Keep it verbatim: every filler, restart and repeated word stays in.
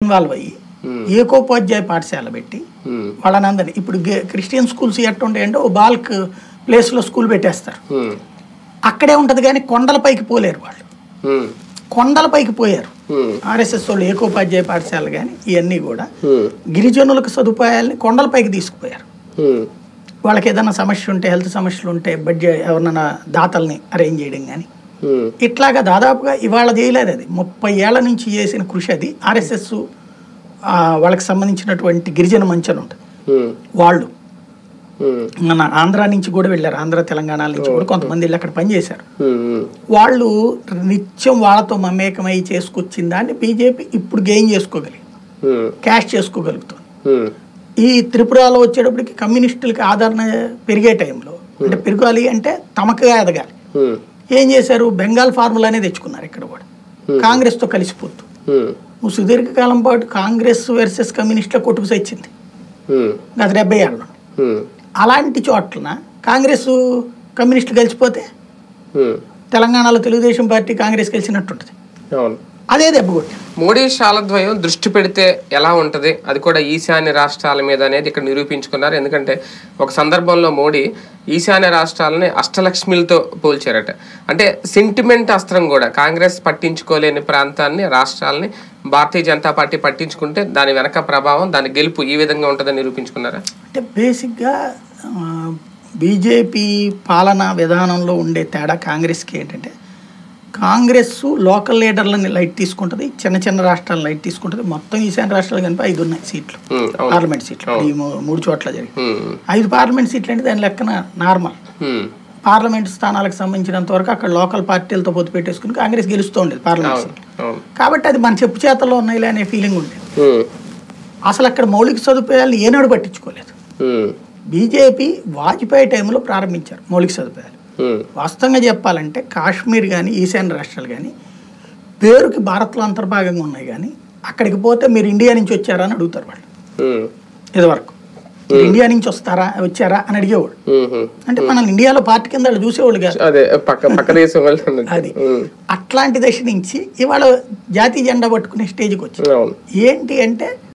Involve అయ్యి ఏకోపాధ్యాయ పాఠశాల పెట్టి వాళ్ళని అందరినీ ఇప్పుడు క్రిస్టియన్ స్కూల్స్ ఎట్టు ఉంటాయంటే ఓ బాల్క్ ప్లేస్లో స్కూల్ పెట్టేస్తారు, అక్కడే ఉంటుంది కానీ కొండలపైకి పోలేరు వాళ్ళు. కొండలపైకి పోయారు ఆర్ఎస్ఎస్ వాళ్ళు ఏకోపాధ్యాయ పాఠశాల కానీ ఇవన్నీ కూడా గిరిజనులకు సదుపాయాలని కొండలపైకి తీసుకుపోయారు. వాళ్ళకి ఏదైనా సమస్య ఉంటే, హెల్త్ సమస్యలు ఉంటే బడ్జెట్ ఎవరన్నా దాతల్ని అరేంజ్ చేయడం కానీ ఇట్లాగా దాదాపుగా ఇవాళ చేయలేదు. అది ముప్పై ఏళ్ల నుంచి చేసిన కృషి. అది ఆర్ఎస్ఎస్ వాళ్ళకి సంబంధించినటువంటి గిరిజన మంచం ఉంటుంది, వాళ్ళు మన ఆంధ్ర నుంచి కూడా వెళ్ళారు, ఆంధ్ర తెలంగాణ నుంచి కూడా కొంతమంది వెళ్ళి అక్కడ పనిచేశారు. వాళ్ళు నిత్యం వాళ్ళతో మమేకమై చేసుకొచ్చిన దాన్ని బీజేపీ ఇప్పుడు గెయిన్ చేసుకోగలిగింది, క్యాష్ చేసుకోగలుగుతుంది. ఈ త్రిపురలో వచ్చేటప్పటికి కమ్యూనిస్టులకి ఆదరణ పెరిగే టైంలో, అంటే పెరగాలి అంటే తమకుగా ఎదగాలి, ఏం చేశారు, బెంగాల్ ఫార్ములానే తెచ్చుకున్నారు ఇక్కడ కూడా కాంగ్రెస్తో కలిసిపోతూ. నువ్వు సుదీర్ఘకాలం పాటు కాంగ్రెస్ వర్సెస్ కమ్యూనిస్టుల కొట్టుకు సచ్చింది గత డెబ్బై ఏళ్ళలో. అలాంటి చోట్ల కాంగ్రెస్ కమ్యూనిస్టులు కలిసిపోతే తెలంగాణలో తెలుగుదేశం పార్టీ కాంగ్రెస్ కలిసినట్టుంటుంది. అదే దెబ్బ కొట్టి మోడీ శాలద్వయం దృష్టి పెడితే ఎలా ఉంటుంది, అది కూడా ఈశాన్య రాష్ట్రాల మీద అనేది ఇక్కడ నిరూపించుకున్నారు. ఎందుకంటే ఒక సందర్భంలో మోడీ ఈశాన్య రాష్ట్రాలని అష్టలక్ష్మిలతో పోల్చారట. అంటే సెంటిమెంట్ అస్త్రం కూడా కాంగ్రెస్ పట్టించుకోలేని ప్రాంతాన్ని, రాష్ట్రాలని భారతీయ జనతా పార్టీ పట్టించుకుంటే దాని వెనక ప్రభావం, దాని గెలుపు ఈ విధంగా ఉంటుందని నిరూపించుకున్నారా? అంటే బేసిక్గా బీజేపీ పాలనా విధానంలో ఉండే తేడా కాంగ్రెస్కి ఏంటంటే, కాంగ్రెస్ లోకల్ లీడర్లని లైట్ తీసుకుంటుంది, చిన్న చిన్న రాష్ట్రాలను లైట్ తీసుకుంటుంది. మొత్తం ఈశాన్య రాష్ట్రాలు కనుక ఐదు ఉన్నాయి సీట్లు, పార్లమెంట్ సీట్లు ఈ మూడు చోట్ల జరిగి ఐదు పార్లమెంట్ సీట్లు అంటే దాని లెక్కన నార్మల్. పార్లమెంట్ స్థానాలకు సంబంధించినంత వరకు అక్కడ లోకల్ పార్టీలతో పొత్తు పెట్టేసుకుని కాంగ్రెస్ గెలుస్తూ ఉండేది పార్లమెంట్ సీట్లు. కాబట్టి అది మన చెప్పు చేతల్లో ఉన్నాయిలే అనే ఫీలింగ్ ఉండేది. అసలు అక్కడ మౌలిక సదుపాయాలను ఏనాడు పట్టించుకోలేదు. బీజేపీ వాజ్పేయి టైంలో ప్రారంభించారు మౌలిక సదుపాయాలు. వాస్తవంగా చెప్పాలంటే కాశ్మీర్ కానీ ఈశాన్య రాష్ట్రాలు కానీ పేరుకి భారత్లో అంతర్భాగంగా ఉన్నాయి, కానీ అక్కడికి పోతే మీరు ఇండియా నుంచి వచ్చారా అని అడుగుతారు వాళ్ళు. ఇదివరకు ఇండియా నుంచి వస్తారా వచ్చారా అని అడిగేవాడు. అంటే మనం ఇండియాలో పార్టీ కింద వాళ్ళు చూసేవాళ్ళు కాదు. అది అట్లాంటి దశ నుంచి ఇవాళ జాతీయ జెండా పట్టుకునే స్టేజ్కి వచ్చింది. ఏంటి అంటే